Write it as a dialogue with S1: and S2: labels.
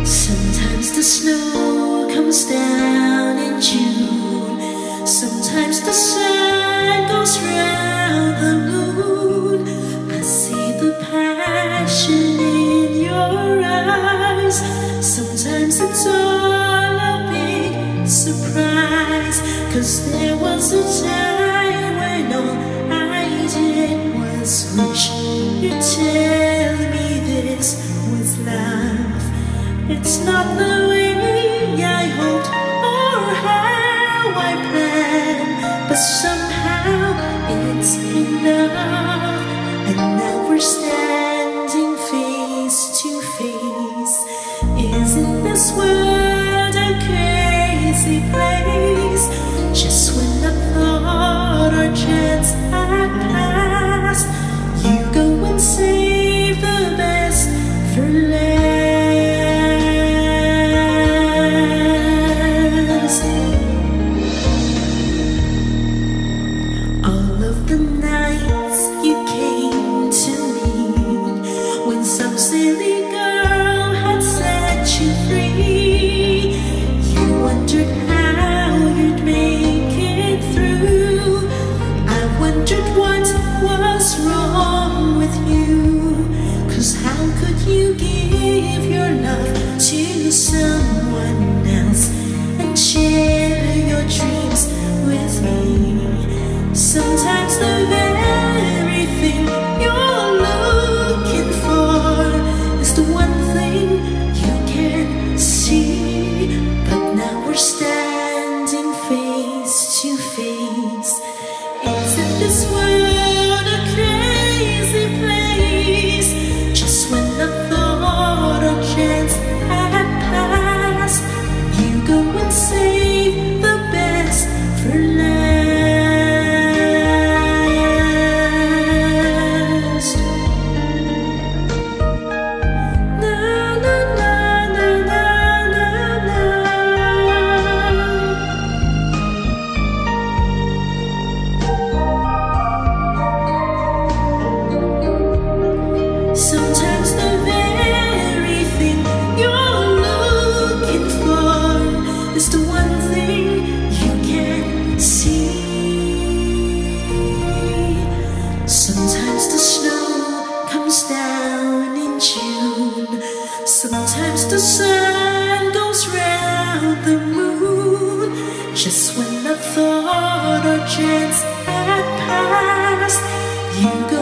S1: Sometimes the snow comes down in June. Sometimes the sun goes round the moon. I see the passion in your eyes. Sometimes it's all a big surprise, 'cause there was a time when all I did was wish you'd tell me this was love. It's not the way I hoped or how I planned, but somehow it's enough. And now we're standing face to face. Isn't this world a crazy place? Just when I thought our chance had passed, you go and save the best for last. All of the nights you came to me, when some silly girl had set you free, you wondered how you'd make it through. I wondered what was wrong with you, 'cause how could you give your love to someone else and share your dreams with me? Sometimes the very thing you're looking for is the one thing you can't see. But now we're standing face to face. Isn't this world a crazy place? Just when I thought our chance had passed, you go and save the best for last. Na na na na na na na. Sometimes the very thing you're looking for is the one thing you can't see. Sometimes the snow comes down in June. Sometimes the sun goes round the moon. Just when I thought our chance had passed, you go